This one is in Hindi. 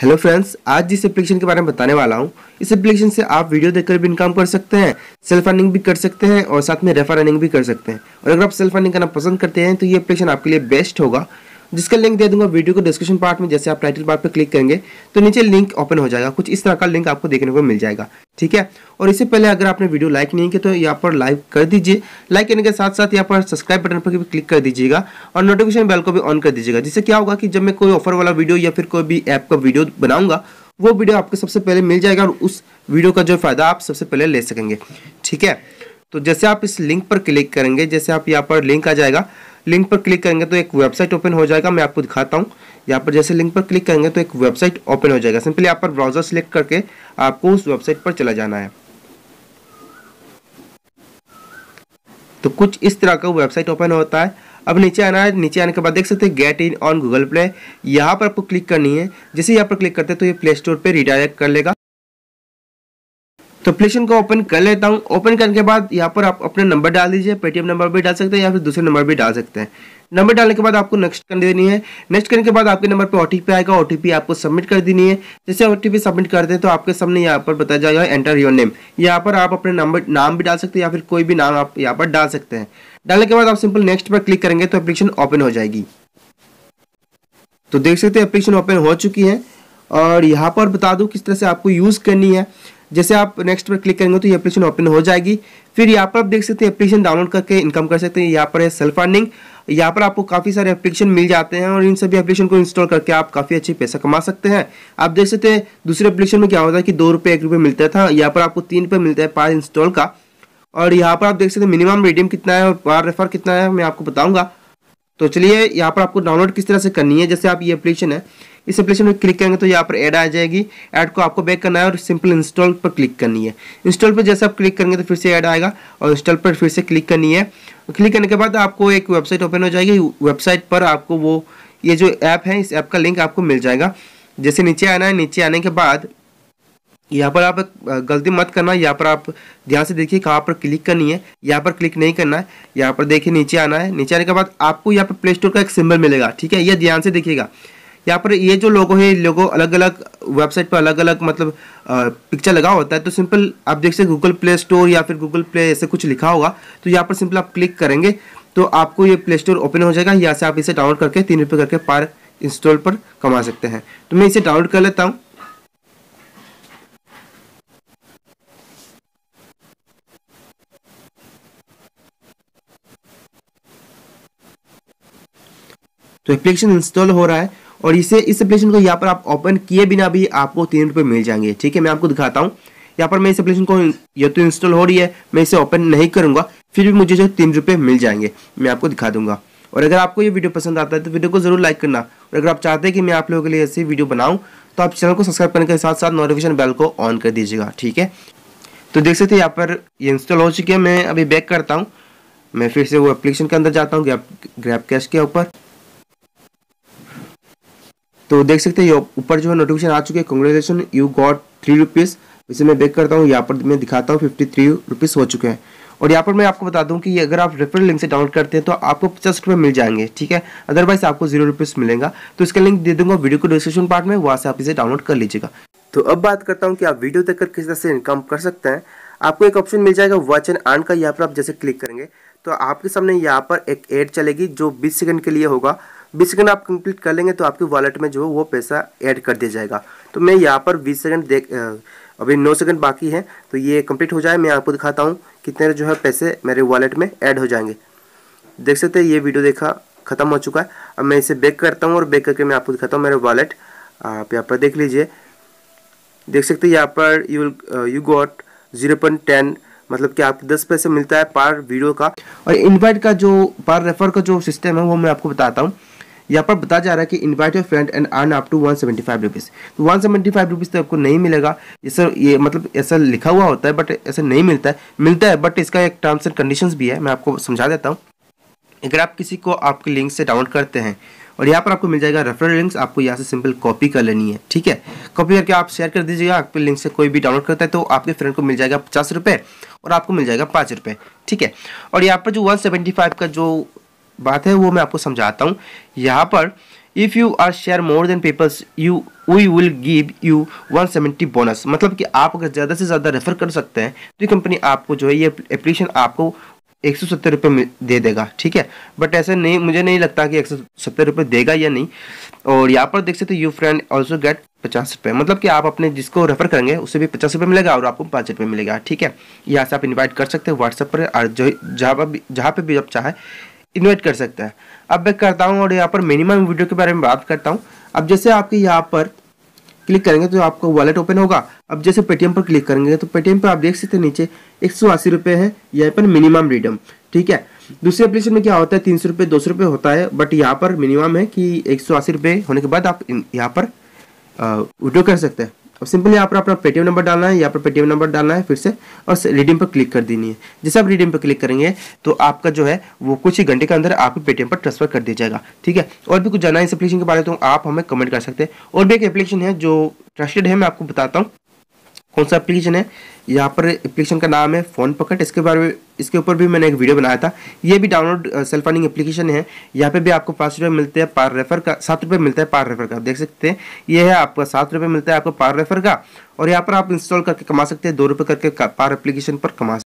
हेलो फ्रेंड्स, आज जिस एप्लीकेशन के बारे में बताने वाला हूँ, इस एप्लीकेशन से आप वीडियो देखकर भी इनकम कर सकते हैं, सेल्फ अर्निंग भी कर सकते हैं और साथ में रेफर अर्निंग भी कर सकते हैं। और अगर आप सेल्फ अर्निंग करना पसंद करते हैं तो ये एप्लीकेशन आपके लिए बेस्ट होगा, जिसका लिंक दे दूंगा वीडियो को डिस्क्रिप्शन पार्ट में। जैसे आप टाइटल बार पर क्लिक करेंगे तो नीचे लिंक ओपन हो जाएगा, कुछ इस तरह का लिंक आपको देखने को मिल जाएगा। ठीक है, और इससे पहले अगर आपने वीडियो लाइक नहीं किया तो यहाँ पर लाइक कर दीजिए। लाइक करने के साथ साथ यहाँ पर सब्सक्राइब बटन पर भी क्लिक कर दीजिएगा और नोटिफिकेशन बेल को भी ऑन कर दीजिएगा, जिससे क्या होगा कि जब मैं कोई ऑफर वाला वीडियो या फिर कोई भी ऐप का वीडियो बनाऊंगा वो वीडियो आपको सबसे पहले मिल जाएगा और उस वीडियो का जो फायदा आप सबसे पहले ले सकेंगे। ठीक है, तो जैसे आप इस लिंक पर क्लिक करेंगे, जैसे आप यहाँ पर लिंक आ जाएगा, लिंक पर क्लिक करेंगे तो एक वेबसाइट ओपन हो जाएगा। मैं आपको दिखाता हूँ। यहाँ पर जैसे लिंक पर क्लिक करेंगे तो एक वेबसाइट ओपन हो जाएगा। सिंपली यहाँ पर ब्राउजर सिलेक्ट करके आपको उस वेबसाइट पर चला जाना है। तो कुछ इस तरह का वेबसाइट ओपन होता है। अब नीचे आना है, नीचे आने के बाद देख सकते हैं get in on Google play, यहाँ पर आपको क्लिक करनी है। जैसे यहाँ पर क्लिक करते हैं तो ये प्ले स्टोर पे रिडायरेक्ट कर लेगा। तो एप्लीकेशन को ओपन कर लेता हूँ। ओपन करने के बाद यहाँ पर आप अपने नंबर डाल दीजिए, पेटीएम नंबर भी डाल सकते हैं या फिर दूसरे नंबर भी डाल सकते हैं। नंबर डालने के बाद आपको नेक्स्ट कर देनी है। नेक्स्ट करने के बाद आपके नंबर पे ओटीपी आएगा, ओटीपी आपको सबमिट कर देनी है। जैसे ओटीपी सबमिट करते हैं तो आपके सामने यहाँ पर बताया जाएगा एंटर योर नेम। यहाँ पर आप अपने नाम भी डाल सकते हैं या फिर कोई भी नाम आप यहाँ पर डाल सकते हैं। डालने के बाद आप सिंपल नेक्स्ट पर क्लिक करेंगे तो एप्लीकेशन ओपन हो जाएगी। तो देख सकते हैं एप्लीकेशन ओपन हो चुकी है। और यहाँ पर बता दूं किस तरह से आपको यूज करनी है। जैसे आप नेक्स्ट पर क्लिक करेंगे तो ये एप्लीकेशन ओपन हो जाएगी। फिर यहाँ पर आप देख सकते हैं एप्लीकेशन डाउनलोड करके इनकम कर सकते हैं। यहाँ पर है सेल्फ अर्निंग। यहाँ पर आपको काफ़ी सारे एप्लीकेशन मिल जाते हैं और इन सभी एप्लीकेशन को इंस्टॉल करके आप काफ़ी अच्छी पैसा कमा सकते हैं। आप देख सकते हैं दूसरे एप्लीकेशन में क्या होता है कि 2 रुपये 1 रुपये मिलता था, यहाँ पर आपको 3 रुपये मिलता है पर इंस्टॉल का। और यहाँ पर आप देख सकते हैं मिनिमम रिडीम कितना है और पर रेफर कितना है, मैं आपको बताऊंगा। तो चलिए यहाँ पर आपको डाउनलोड किस तरह से करनी है। जैसे आप ये एप्लीकेशन है, इस एप्लीकेशन में क्लिक करेंगे तो यहाँ पर ऐड आ जाएगी। ऐड को आपको बैक करना है और सिंपल इंस्टॉल पर क्लिक करनी है। इंस्टॉल पर जैसे आप क्लिक करेंगे तो फिर से ऐड आएगा और इंस्टॉल पर फिर से क्लिक करनी है। क्लिक करने के बाद आपको एक वेबसाइट ओपन हो जाएगी। वेबसाइट पर आपको वो ये जो ऐप है, इस ऐप का लिंक आपको मिल जाएगा। जैसे नीचे आना है, नीचे आने के बाद यहाँ पर आप गलती मत करना, यहाँ पर आप ध्यान से देखिए कहाँ पर क्लिक करनी है। यहाँ पर क्लिक नहीं करना है। यहाँ पर देखिए नीचे आना है। नीचे आने के बाद आपको यहाँ पर प्ले स्टोर का एक सिंबल मिलेगा। ठीक है, ये ध्यान से देखिएगा। यहाँ पर ये जो लोगो है, लोगो अलग अलग वेबसाइट पर अलग अलग मतलब पिक्चर लगा होता है। तो सिंपल आप देख सकते गूगल प्ले स्टोर या फिर गूगल प्ले ऐसे कुछ लिखा होगा। तो यहाँ पर सिंपल आप क्लिक करेंगे तो आपको ये प्ले स्टोर ओपन हो जाएगा। यहाँ से आप इसे डाउनलोड करके 3 रुपये करके पर इंस्टॉल पर कमा सकते हैं। तो मैं इसे डाउनलोड कर लेता हूँ। तो एप्लीकेशन इंस्टॉल हो रहा है और इस एप्लीकेशन को यहाँ पर आप ओपन किए बिना भी आपको 3 रुपये मिल जाएंगे। ठीक है, मैं आपको दिखाता हूँ। यहाँ पर मैं इस एप्लीकेशन को, ये तो इंस्टॉल हो रही है, मैं इसे ओपन नहीं करूँगा, फिर भी मुझे जो 3 रुपये मिल जाएंगे, मैं आपको दिखा दूंगा। और अगर आपको ये वीडियो पसंद आता है तो वीडियो को जरूर लाइक करना। और अगर आप चाहते हैं कि मैं आप लोगों के लिए ऐसी वीडियो बनाऊँ तो आप चैनल को सब्सक्राइब करने के साथ साथ नोटिफिकेशन बेल को ऑन कर दीजिएगा। ठीक है, तो देख सकते हैं यहाँ पर ये इंस्टॉल हो चुकी है। मैं अभी बैक करता हूँ। मैं फिर से वो एप्लीकेशन के अंदर जाता हूँ, ग्रैब कैश के ऊपर। तो देख सकते हैं ये ऊपर जो है नोटिफिकेशन आ चुकी है, कांग्रेचुलेशन यू गॉट 3 रुपीज़। इसे मैं बैक करता हूँ। यहाँ पर मैं दिखाता हूँ 53 रुपीज़ हो चुके हैं। और यहाँ पर मैं आपको बता दूँ कि अगर आप रेफरल लिंक से डाउनलोड करते हैं तो आपको 50 रुपये मिल जाएंगे। ठीक है, अदरवाइज आपको 0 रुपीज़ मिलेगा। तो इसका लिंक दे दूंगा वीडियो को डिस्क्रिप्शन पार्ट में, वहाँ से आप इसे डाउनलोड कर लीजिएगा। तो अब बात करता हूँ कि आप वीडियो देखकर किस तरह से इनकम कर सकते हैं। आपको एक ऑप्शन मिल जाएगा वॉच एंड अर्न का। यहाँ पर आप जैसे क्लिक करेंगे तो आपके सामने यहाँ पर एक ऐड चलेगी जो 20 सेकंड के लिए होगा। 20 सेकंड आप कंप्लीट कर लेंगे तो आपके वॉलेट में जो है वो पैसा ऐड कर दिया जाएगा। तो मैं यहाँ पर 20 सेकंड अभी 9 सेकंड बाकी है, तो ये कंप्लीट हो जाए। मैं आपको दिखाता हूँ कितने जो है पैसे मेरे वॉलेट में ऐड हो जाएंगे। देख सकते हैं ये वीडियो देखा खत्म हो चुका है। अब मैं इसे बैक करता हूँ और बैक करके मैं आपको दिखाता हूँ मेरे वॉलेट। आप यहाँ पर देख लीजिए, देख सकते हैं यहाँ पर यू गॉट 0.10, मतलब कि आपको 10 पैसे मिलता है पर वीडियो का। और इनवाइट का जो पर रेफर का जो सिस्टम है वो मैं आपको बताता हूँ। यहाँ पर बताया जा रहा है कि invite your friend and earn up to 175 rupees. तो 175 रुपीज़ तो आपको नहीं मिलेगा। ये मतलब ऐसा लिखा हुआ होता है बट ऐसा नहीं मिलता है बट इसका एक टर्म्स एंड कंडीशंस भी है, मैं आपको समझा देता हूँ। अगर आप किसी को आपके लिंक से डाउनलोड करते हैं और यहाँ पर आपको मिल जाएगा रेफरल लिंक्स, आपको यहाँ से सिंपल कॉपी कर लेनी है। ठीक है, कॉपी करके आप शेयर कर दीजिएगा। आपके लिंक से कोई भी डाउनलोड करता है तो आपके फ्रेंड को मिल जाएगा 50 रुपये और आपको मिल जाएगा 5 रुपये। ठीक है, और यहाँ पर जो 175 का जो बात है वो मैं आपको समझाता हूँ। यहाँ पर if you are share more than peoples you we will give you 170 bonus. मतलब कि आप अगर ज़्यादा से ज़्यादा रेफर कर सकते हैं तो ये कंपनी आपको जो है ये एप्लीकेशन आपको 170 रुपये दे देगा, ठीक है। बट ऐसे नहीं, मुझे नहीं लगता कि 170 रुपये देगा या नहीं। और यहाँ पर देख सकते यू फ्रेंड ऑल्सो गेट 50 रुपये, मतलब कि आप अपने जिसको रेफर करेंगे उससे भी 50 रुपये मिलेगा और आपको 5 रुपये मिलेगा, ठीक है। यहाँ से आप इन्वाइट कर सकते हैं व्हाट्सएप पर, और जहाँ पे भी आप चाहे इन्वाइट कर सकते हैं। अब मैं करता हूँ और यहाँ पर मिनिमम वीडियो के बारे में बात करता हूँ। अब जैसे आपके यहाँ पर क्लिक करेंगे तो आपको वॉलेट ओपन होगा। अब जैसे पेटीएम पर क्लिक करेंगे तो पेटीएम पर आप देख सकते हैं नीचे 180 रुपये है यहाँ पर मिनिमम रिडीम, ठीक है। दूसरे एप्लीकेशन में क्या होता है 300 रुपये 200 रुपये होता है, बट यहाँ पर मिनिमम है कि 180 रुपये होने के बाद आप यहाँ पर विड्रॉ कर सकते हैं। अब सिंपली यहाँ पर अपना पेटीएम नंबर डालना है, यहाँ पर पेटीएम नंबर डालना है फिर से, और रिडीम पर क्लिक कर देनी है। जैसे आप रिडीम पर क्लिक करेंगे तो आपका जो है वो कुछ ही घंटे के अंदर आपके पेटीएम पर ट्रांसफर कर दिया जाएगा, ठीक है। और भी कुछ जानना है इस एप्लीकेशन के बारे में तो आप हमें कमेंट कर सकते हैं। और भी एक एप्लीकेशन है जो ट्रस्टेड है, मैं आपको बताता हूँ कौन सा एप्लीकेशन है। यहाँ पर एप्लीकेशन का नाम है फोन पॉकेट। इसके बारे में, इसके ऊपर भी मैंने एक वीडियो बनाया था। ये भी डाउनलोड सेल्फ अर्निंग एप्लीकेशन है। यहाँ पे भी आपको 5 रुपये मिलते हैं पर रेफर का, 7 रुपये मिलता है पर रेफर का, देख सकते हैं। ये है आपका 7 रुपये मिलता है आपको पर रेफर का, और यहाँ पर आप इंस्टॉल करके कमा सकते हैं 2 रुपये करके पर एप्लीकेशन पर कमा